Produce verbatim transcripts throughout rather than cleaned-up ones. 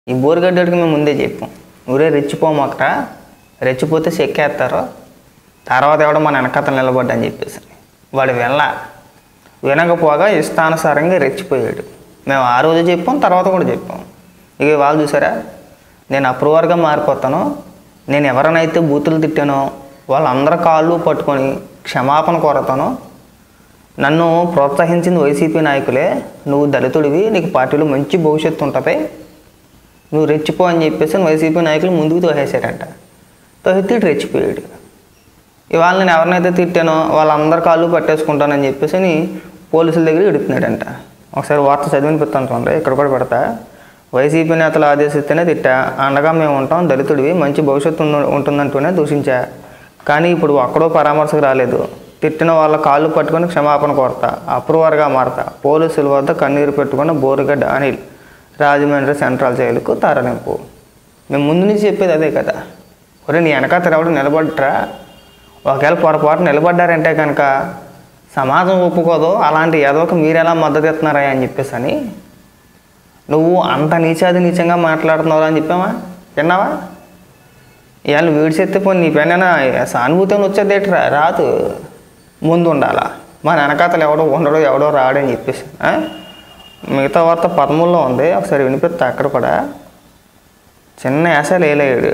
ఈ బోరుగడ్డడికి మేము ముందే చెప్పాం, ఊరే రెచ్చిపోమాకరా, రెచ్చిపోతే చెక్కేస్తారు, తర్వాత ఎవడో మన వెనకతలు నిలబడ్డని చెప్పేసి. వాడు వెళ్ళ వినకపోగా ఇష్టానుసారంగా రెచ్చిపోయాడు. మేము ఆ రోజు చెప్పాం, తర్వాత కూడా చెప్పాం. ఇక వాళ్ళు చూసారా, నేను అప్రూవర్గా మారిపోతాను, నేను ఎవరినైతే బూతులు తిట్టానో వాళ్ళందరి కాళ్ళు పట్టుకొని క్షమాపణ కోరతాను, నన్ను ప్రోత్సహించింది వైసీపీ నాయకులే, నువ్వు దళితుడివి, నీకు పార్టీలో మంచి భవిష్యత్తు ఉంటుంది, నువ్వు రెచ్చిపో అని చెప్పేసి వైసీపీ నాయకులు ముందుకు తోసేశారంట. తోసి రెచ్చిపోయాడు. ఇవాళ నేను ఎవరినైతే తిట్టానో వాళ్ళందరి కాళ్ళు పట్టేసుకుంటానని చెప్పేసి పోలీసుల దగ్గర ఎడుతున్నాడంట. ఒకసారి వార్త చదివినిపిస్తాను చూడండి, ఇక్కడ కూడా పెడతా. వైసీపీ నేతలు ఆదేశిస్తేనే తిట్టా, అండగా మేము ఉంటాం, దళితుడివి, మంచి భవిష్యత్తు ఉంటుందంటూనే దూషించా, కానీ ఇప్పుడు ఒక్కడో పరామర్శకు రాలేదు, తిట్టిన వాళ్ళ కాళ్ళు పట్టుకొని క్షమాపణ కోరతా, అప్రూవర్గా మారతా, పోలీసుల వద్ద కన్నీరు పెట్టుకున్న బోరుగడ్డ అనిల్ రాజమండ్రి సెంట్రల్ జైలుకు తరలింపు. మేము ముందు నుంచి చెప్పేది అదే కదా. ఒరే నీ వెనకాతలు ఎవడు నిలబడ్డరా, ఒకవేళ పొరపాటు నిలబడ్డారంటే కనుక సమాజం ఒప్పుకోదు, అలాంటి ఏదోక మీరు ఎలా మద్దతు ఇస్తున్నారా అని చెప్పేసి అని నువ్వు అంత నీచాది నీచంగా మాట్లాడుతున్నావు అని చెప్పావా, విన్నావా? ఇవాళ వీడిసేస్తే పోయి నీ పైన సానుభూతి వచ్చేదేట్రా, రాదు, ముందు ఉండాలా, మన వెనకాతలు ఎవడో ఉండడో ఎవడో రాడని చెప్పేసి. మిగతా వార్త పదమూడులో ఉంది, ఒకసారి వినిపిస్తా. అక్కడ కూడా చిన్న యాసలు వేయలేడు.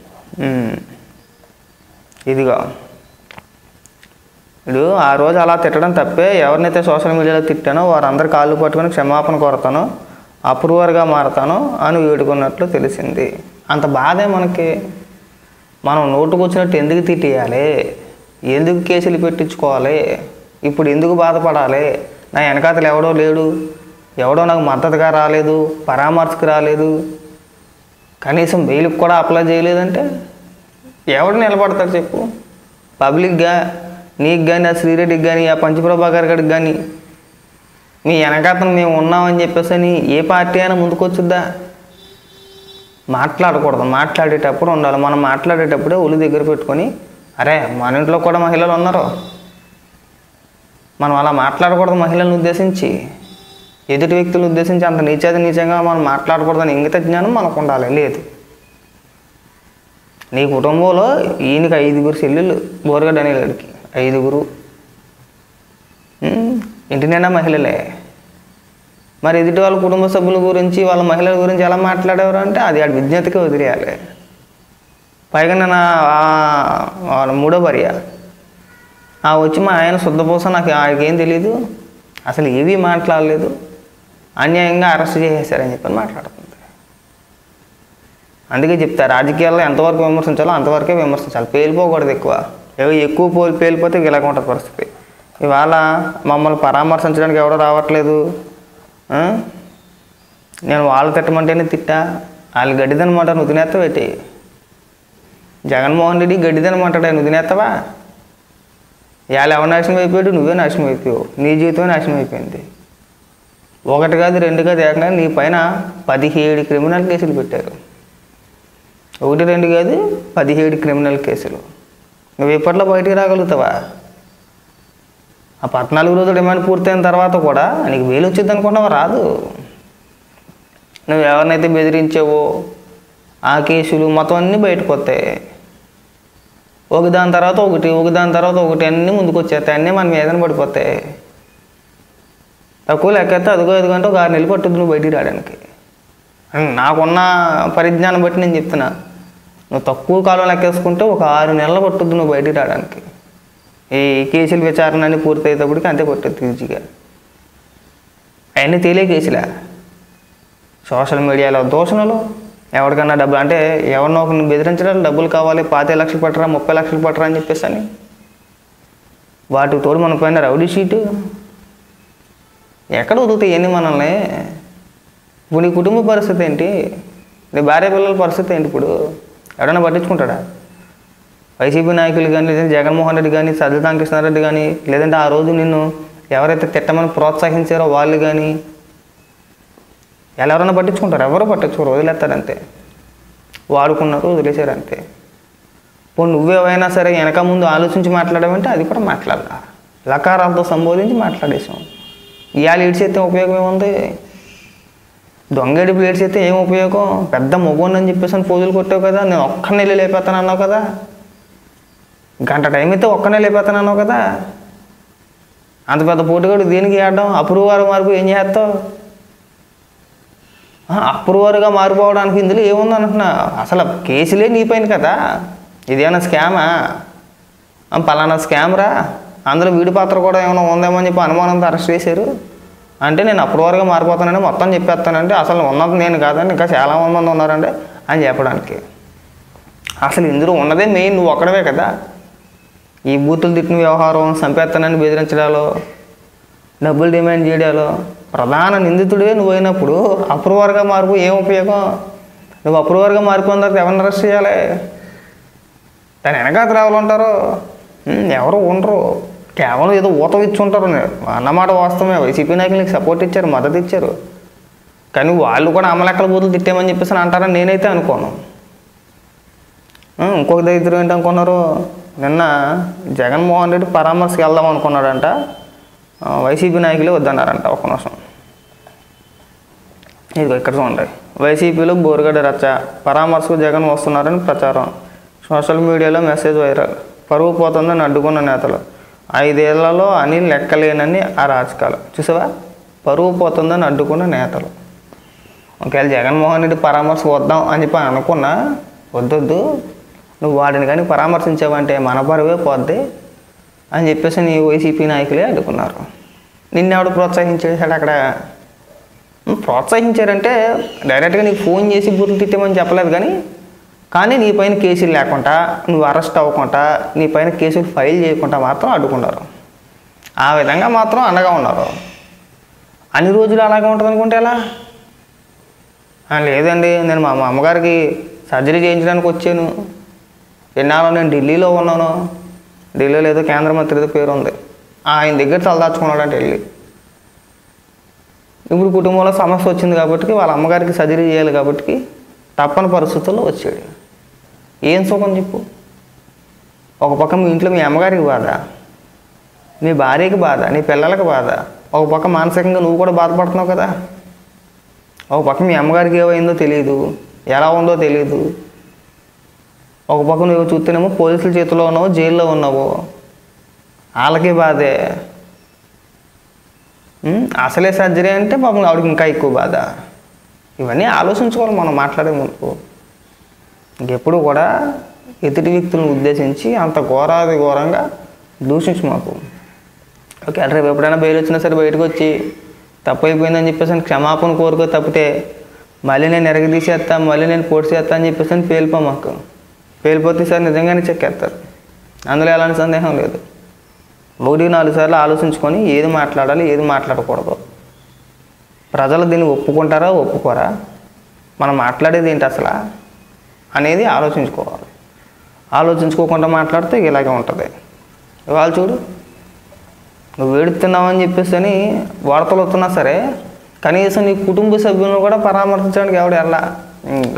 ఇదిగో ఇప్పుడు ఆ రోజు అలా తిట్టడం తప్పే, ఎవరినైతే సోషల్ మీడియాలో తిట్టానో వారందరి కాళ్ళు పట్టుకొని క్షమాపణ కోరతాను, అప్రూవర్గా మారతాను అని వేడుకున్నట్లు తెలిసింది. అంత బాధే మనకి. మనం నోటుకు వచ్చినట్టు ఎందుకు తిట్టేయాలి, ఎందుకు కేసులు పెట్టించుకోవాలి, ఇప్పుడు ఎందుకు బాధపడాలి, నా వెనకాతలు ఎవడో లేడు, ఎవడో నాకు మద్దతుగా రాలేదు, పరామర్శకు రాలేదు, కనీసం బెయిల్కి కూడా అప్లై చేయలేదంటే ఎవడు నిలబడతాడు చెప్పు? పబ్లిక్గా నీకు కానీ, ఆ శ్రీరెడ్డికి కానీ, ఆ పంచప్రభాకర్ గారికి కానీ మీ వెనకాతను మేము ఉన్నామని చెప్పేసి అని ఏ పార్టీ అయినా ముందుకొచ్చుద్దా? మాట్లాడకూడదు, మాట్లాడేటప్పుడు ఉండాలి. మనం మాట్లాడేటప్పుడే ఒళ్ళు దగ్గర పెట్టుకొని, అరే మన ఇంట్లో కూడా మహిళలు ఉన్నారు, మనం అలా మాట్లాడకూడదు, మహిళలను ఉద్దేశించి ఎదుటి వ్యక్తులను ఉద్దేశించి అంత నీచాది నీచంగా మనం మాట్లాడకూడదని ఇంగిత జ్ఞానం మనకు ఉండాలి. లేదు, నీ కుటుంబంలో ఈయనకి ఐదుగురు చెల్లెళ్ళు, బోరుగడ్డ అనేవాడికి ఐదుగురు, ఇంటినైనా మహిళలే, మరి ఎదుటి వాళ్ళ కుటుంబ సభ్యుల గురించి వాళ్ళ మహిళల గురించి ఎలా మాట్లాడేవారు అంటే అది ఆడి విజ్ఞతకే వదిలేయాలి. పైగా నేను మూడో భార్య ఆ వచ్చి మా ఆయన శుద్ధపోస, నాకు ఆయనకేం తెలీదు, అసలు ఏవీ మాట్లాడలేదు, అన్యాయంగా అరెస్ట్ చేసేసారని చెప్పని మాట్లాడుతుంది. అందుకే చెప్తా, రాజకీయాల్లో ఎంతవరకు విమర్శించాలో అంతవరకే విమర్శించాలి, పేలిపోకూడదు ఎక్కువ. ఎక్కువ పోలి పేలిపోతే ఇలాగ ఉంటుంది పరిస్థితి. ఇవాళ మమ్మల్ని పరామర్శించడానికి ఎవడో రావట్లేదు, నేను వాళ్ళు తిట్టమంటేనే తిట్టా, వాళ్ళు గడ్డిదనమాట, నువ్వు తినేస్తావు ఏంటి? జగన్మోహన్ రెడ్డి గడ్డిదనమాటాడు, నువ్వు తినేస్తావా? ఇవాళ ఎవరు నాశనం అయిపోయాడు, నువ్వే నాశనం అయిపోయావు, నీ జీవితమే నాశనం అయిపోయింది. ఒకటి కాదు రెండు కాదు, ఏకంగా నీ పైన పదిహేడు క్రిమినల్ కేసులు పెట్టారు. ఒకటి రెండు కాదు, పదిహేడు క్రిమినల్ కేసులు. నువ్వు ఎప్పట్లో బయటికి రాగలుగుతావా? ఆ పద్నాలుగు రోజులు డిమాండ్ పూర్తయిన తర్వాత కూడా నీకు వేలు వచ్చింది అనుకున్నావా? రాదు. నువ్వు ఎవరినైతే బెదిరించావో ఆ కేసులు మొత్తం అన్నీ బయటకు వస్తాయి. ఒక దాని తర్వాత ఒకటి, ఒక దాని తర్వాత ఒకటి, అన్నీ ముందుకు వచ్చేస్తాయి, అన్నీ మన మీదన పడిపోతాయి. తక్కువ లెక్కెత్తే అదిగో ఎదుగంటే ఒక ఆరు నెలలు పట్టుద్ది నువ్వు బయటికి రావడానికి. నాకున్న పరిజ్ఞానం బట్టి నేను చెప్తున్నా, నువ్వు తక్కువ కాలం లెక్కేసుకుంటే ఒక ఆరు నెలలు పట్టుద్ది నువ్వు బయటికి రావడానికి. ఈ కేసుల విచారణ అన్నీ పూర్తయ్యేటప్పటికి అంతే పట్టుద్ది ఈజీగా. అవన్నీ తేలే కేసులే. సోషల్ మీడియాలో దూషణలు, ఎవరికన్నా డబ్బులు అంటే ఎవరినో ఒకరిని బెదిరించడానికి డబ్బులు కావాలి, పాతిక లక్షలు పట్టరా, ముప్పై లక్షలు పట్టరా అని చెప్పేసి అని వాటికి తోడు మన పైన రౌడీ షీటు ఎక్కడ వదులుతాయి ఇవన్నీ మనల్ని? ఇప్పుడు నీ కుటుంబ పరిస్థితి ఏంటి, నీ భార్య పిల్లల పరిస్థితి ఏంటి? ఇప్పుడు ఎవడైనా పట్టించుకుంటాడా? వైసీపీ నాయకులు కానీ, లేదంటే జగన్మోహన్ రెడ్డి కానీ, సజ్జల కృష్ణారెడ్డి కానీ, లేదంటే ఆ రోజు నిన్ను ఎవరైతే తిట్టమని ప్రోత్సహించారో వాళ్ళు కానీ ఎవరైనా పట్టించుకుంటారు? ఎవరో పట్టించుకోరు, వదిలేస్తారంతే. వాడుకున్నారు, వదిలేశారు అంతే. ఇప్పుడు నువ్వేవైనా సరే వెనక ముందు ఆలోచించి మాట్లాడమంటే అది కూడా మాట్లాడాల, లకారాలతో సంబోధించి మాట్లాడేసాం. ఇవాళ ఇడిచేస్తే ఉపయోగం ఏముంది? దొంగేడి ప్లేట్స్ అయితే ఏం ఉపయోగం? పెద్ద మొగోని అని చెప్పేసి అని పోజులు కొట్టావు కదా, నేను ఒక్క నెల లేపేస్తాను అన్నావు కదా, గంట టైం అయితే ఒక్క నెల లేపేస్తాను అన్నావు కదా, అంత పెద్ద పోటుగాడు దేనికి ఆడడం? అప్రూవర్ మార్పు ఏం చేస్తావు? అప్రూవర్గా మారిపోవడానికి ఇందులో ఏముంది అంటున్నా? అసలు కేసులే నీ పైన కదా, ఇదేమన్నా స్కామా? పలానా స్కామ్ రా, అందులో వీడి పాత్ర కూడా ఏమైనా ఉందేమో అని చెప్పి అనుమానంతో అరెస్ట్ చేశారు అంటే నేను అప్రూవర్గా మారిపోతానని మొత్తం చెప్పేస్తానంటే అసలు ఉన్నది నేను కాదండి, ఇంకా చాలా మంది ఉన్నారండి అని చెప్పడానికి. అసలు ఇందులో ఉన్నదే మెయిన్ నువ్వు ఒక్కడవే కదా. ఈ బూతులు తిట్టిన వ్యవహారం, చంపేస్తానని బెదిరించడాలు, డబ్బులు డిమాండ్ చేయడాలు, ప్రధాన నిందితుడే నువ్వు అయినప్పుడు అప్రూవర్గా మార్పు ఏం ఉపయోగం? నువ్వు అప్రూవర్గా మారిపోయిన తర్వాత ఎవరిని అరెస్ట్ చేయాలి? దాని వెనకాల ఎవరు ఉంటారు? ఎవరు ఉండరు, కేవలం ఏదో ఊత ఇచ్చి ఉంటారు అన్నమాట. వాస్తవమే, వైసీపీ నాయకులకి సపోర్ట్ ఇచ్చారు, మద్దతు ఇచ్చారు, కానీ వాళ్ళు కూడా అమలెక్కల బూతులు తిట్టామని చెప్పేసి అంటారని నేనైతే అనుకోను. ఇంకొక దగ్గర ఏంటి అనుకున్నారు, నిన్న జగన్మోహన్ రెడ్డి పరామర్శకి వెళ్దాం అనుకున్నాడంట, వైసీపీ నాయకులే వద్దన్నారంట. ఒక నిమిషం ఇదిగో ఇక్కడ చూడండి, వైసీపీలో బోరుగడ్డ రచ్చ, పరామర్శకు జగన్ వస్తున్నారని ప్రచారం, సోషల్ మీడియాలో మెసేజ్ వైరల్, పరువు పోతుందని అడ్డుకున్న నేతలు, ఐదేళ్లలో అనిల్ లెక్కలేనని ఆ రాజకాలు. చూసావా, పరువు పోతుందని అడ్డుకున్న నేతలు. ఒకవేళ జగన్మోహన్ రెడ్డి పరామర్శ వద్దాం అని చెప్పి అనుకున్నా, వద్దొద్దు, నువ్వు వాడిని కానీ పరామర్శించావంటే మన పరువే పోద్ది అని చెప్పేసి నీ వైసీపీ నాయకులే అడ్డుకున్నారు. నిన్నెవడు ప్రోత్సహించేసాడు అక్కడ? ప్రోత్సహించారంటే డైరెక్ట్గా నీకు ఫోన్ చేసి బూతులు తిట్టామని చెప్పలేదు, కానీ కానీ నీ పైన కేసులు లేకుండా, నువ్వు అరెస్ట్ అవ్వకుండా, నీ పైన కేసులు ఫైల్ చేయకుండా మాత్రం అడ్డుకున్నారు. ఆ విధంగా మాత్రం అండగా ఉన్నారు. అన్ని రోజులు అలాగే ఉంటుంది అనుకుంటే ఎలా? లేదండి, నేను మా అమ్మగారికి సర్జరీ చేయించడానికి వచ్చాను, ఎన్నాళ్ళు నేను ఢిల్లీలో ఉన్నాను, ఢిల్లీలో ఏదో కేంద్ర మంత్రితో పేరు ఉంది, ఆయన దగ్గర తలదాచుకున్నాడంటే వెళ్ళి. ఇప్పుడు కుటుంబంలో సమస్య వచ్చింది కాబట్టి వాళ్ళ అమ్మగారికి సర్జరీ చేయాలి కాబట్టి తప్పని పరిస్థితుల్లో వచ్చాడు. ఏం సుఖం చెప్పు? ఒక పక్క మీ ఇంట్లో మీ అమ్మగారికి బాధ, నీ భార్యకి బాధ, నీ పిల్లలకి బాధ, ఒక పక్క మానసికంగా నువ్వు కూడా బాధపడుతున్నావు కదా. ఒక పక్క మీ అమ్మగారికి ఏమైందో తెలియదు, ఎలా ఉందో తెలియదు, ఒక పక్క నువ్వు చూస్తేనేమో పోలీసుల చేతిలో ఉన్నావు, జైల్లో ఉన్నావు, వాళ్ళకి బాధే. అసలే సర్జరీ అంటే పాపం ఆవిడకి ఇంకా ఎక్కువ బాధ. ఇవన్నీ ఆలోచించుకోవాలి మనం మాట్లాడే ముందు. ఇంకెప్పుడు కూడా ఎదుటి వ్యక్తులను ఉద్దేశించి అంత ఘోరాది ఘోరంగా దూషించు మాకు. ఓకే, రేపు ఎప్పుడైనా బయలు వచ్చినా సరే బయటకు వచ్చి తప్పు అయిపోయిందని చెప్పేసి క్షమాపణ కోరుకో తప్పితే మళ్ళీ నేను ఎరగదీసేస్తా, మళ్ళీ నేను పోటీ చేస్తా అని చెప్పేసి అని పేలిపో మాకు. పేలిపోతే సార్ నిజంగానే చెక్కేస్తారు, అందులో ఎలాంటి సందేహం లేదు. ఒకటి నాలుగు సార్లు ఆలోచించుకొని ఏది మాట్లాడాలి, ఏది మాట్లాడకూడదు, ప్రజలు దీన్ని ఒప్పుకుంటారా ఒప్పుకోరా, మనం మాట్లాడేది ఏంటి అసలు అనేది ఆలోచించుకోవాలి. ఆలోచించుకోకుండా మాట్లాడితే ఇలాగే ఉంటుంది. ఇవాళ చూడు, నువ్వు వేడుతున్నావని చెప్పేసి అని వార్తలు వస్తున్నా సరే కనీసం నీ కుటుంబ సభ్యులను కూడా పరామర్శించడానికి ఎవడు ఎలా